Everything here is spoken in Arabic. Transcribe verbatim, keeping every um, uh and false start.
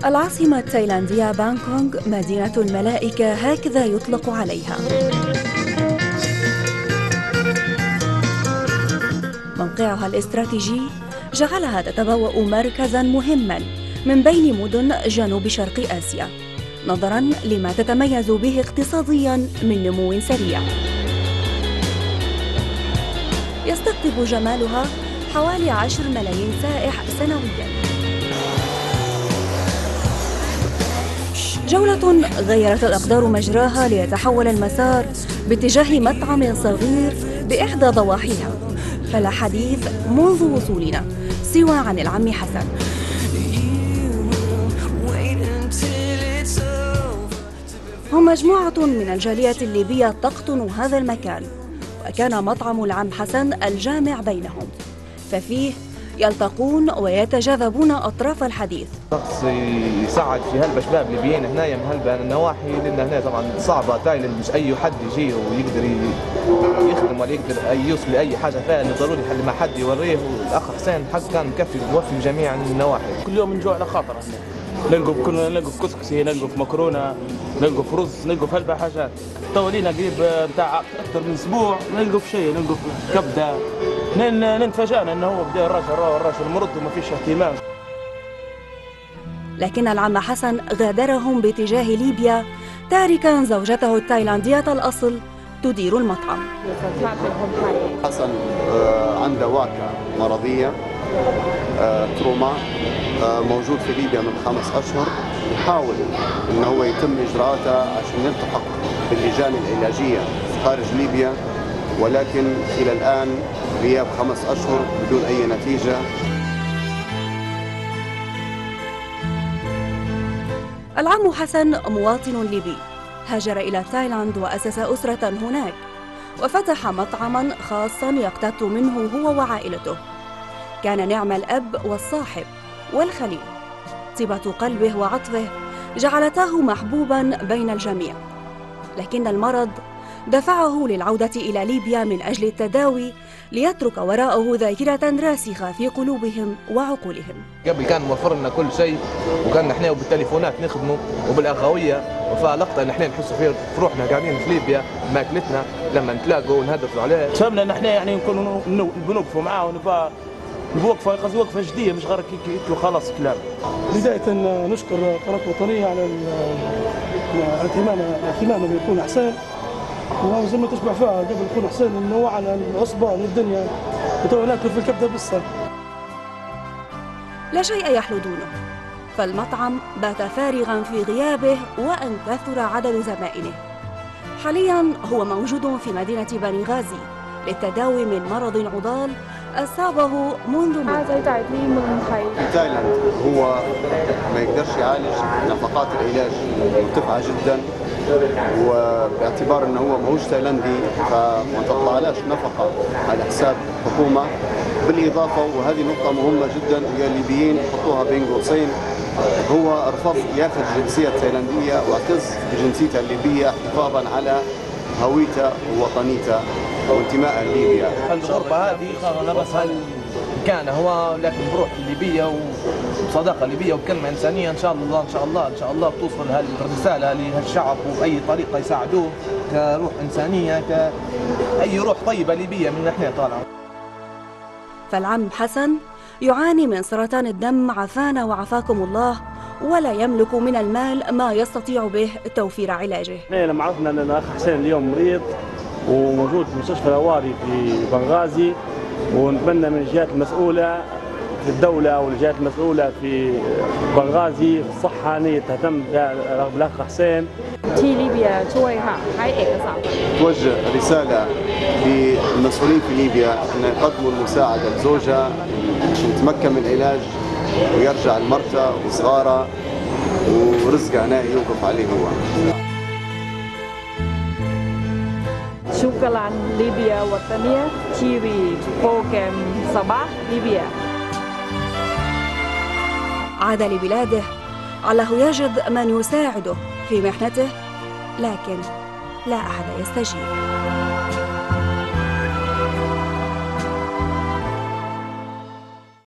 العاصمة التايلاندية بانكونغ مدينة الملائكة هكذا يطلق عليها. موقعها الاستراتيجي جعلها تتبوأ مركزاً مهماً من بين مدن جنوب شرق آسيا، نظراً لما تتميز به اقتصادياً من نمو سريع. يستقطب جمالها حوالي عشر ملايين سائح سنوياً. جولة غيرت الأقدار مجراها ليتحول المسار باتجاه مطعم صغير بإحدى ضواحيها، فلا حديث منذ وصولنا سوى عن العم حسن. هم مجموعة من الجالية الليبية تقطن هذا المكان، وكان مطعم العم حسن الجامع بينهم، ففيه يلتقون ويتجاذبون أطراف الحديث. شخص يساعد في هلبة شباب ليبيين هنايا من هلبة النواحي، لأن هنا طبعا صعبة تايلاند، مش أي حد يجي ويقدر يخدم ولا يقدر يوصل لأي حاجة فيها، إنه ضروري حل مع حد يوريه. والأخ حسين حق كان مكفي موفي جميع النواحي. كل يوم نجوع على خاطر هنا، نلقوا بكل نلقوا في كسكسي، نلقوا في مكرونة، نلقوا في رز، نلقوا في هلبة حاجات. طولينا قريب بتاع أكثر من أسبوع نلقوا في شيء، نلقوا في كبدة. نتفاجأنا انه هو بدا الراجل الراجل مرض وما فيش اهتمام. لكن العم حسن غادرهم باتجاه ليبيا، تاركا زوجته التايلاندية الأصل تدير المطعم. حسن عنده واقعة مرضية تروما، موجود في ليبيا من خمس أشهر، يحاول انه هو يتم إجراءاته عشان يلتحق باللجان العلاجية خارج ليبيا، ولكن إلى الآن غياب خمس أشهر بدون أي نتيجة. العم حسن مواطن ليبي، هاجر إلى تايلاند وأسس أسرة هناك، وفتح مطعماً خاصاً يقتات منه هو وعائلته. كان نعم الأب والصاحب والخليل، طيبة قلبه وعطفه جعلتاه محبوباً بين الجميع. لكن المرض دفعه للعودة إلى ليبيا من أجل التداوي، ليترك وراءه ذاكرة راسخة في قلوبهم وعقولهم. قبل كان موفر لنا كل شيء، وكان نحن بالتليفونات نخدمه وبالأخوية، وفلقطة نحن نحس في روحنا قاعدين في ليبيا ماكلتنا لما نتلاقوا ونهدفوا عليه. فهمنا نحن يعني نكونوا بنوقفوا معاه ونبقى بوقفة قصدي وقفة جدية، مش غير يقتلوا خلاص كلام. بداية نشكر قناة وطنية على الاهتمام اهتمامه بيكون حسين، وزي ما تشبع فيها قبل يكون حسين انه على العصبة للدنيا وتو ناكل في الكبدة بالسر. لا شيء يحلو دونه، فالمطعم بات فارغا في غيابه وأن كثر عدد زبائنه. حاليا هو موجود في مدينة بنغازي للتداوي من مرض عضال أصابه منذ مدة. في تايلاند هو ما يقدرش يعالج، نفقات العلاج مرتفعة جدا، وباعتبار انه هو ماهوش تايلاندي فما تطلعلاش نفقة على حساب الحكومة. بالإضافة وهذه نقطة مهمة جدا هي الليبيين حطوها بين قوسين، هو رفض ياخذ الجنسية التايلاندية واعتز بجنسيته الليبية حفاظا على هويته ووطنيته وانتمائه لليبيا. الغربة هذه بس كان هو لكن بروح ليبية وصداقة ليبية وكلمة إنسانية، إن شاء الله إن شاء الله إن شاء الله بتوصل هالرسالة لهالشعب، وبأي طريقة يساعدوه كروح إنسانية، كأي روح طيبة ليبية من نحن طالعة. فالعم حسن يعاني من سرطان الدم، عافانا وعافاكم الله، ولا يملك من المال ما يستطيع به توفير علاجه. لما عرفنا ان الاخ حسين اليوم مريض وموجود في مستشفى الأواري في بنغازي، ونتمنى من الجهات المسؤولة في الدولة والجهات المسؤولة في بنغازي في الصحة أن تهتم بالأخ حسين. توجه رسالة للمسؤولين في ليبيا أن يقدموا المساعدة لزوجها عشان يتمكن من العلاج ويرجع لمرته وصغاره ورزقه هنا يوقف عليه هو. شكرا ليبيا وطنية تي في بروجرام صباح ليبيا. عاد لبلاده علّه يجد من يساعده في محنته، لكن لا أحد يستجيب.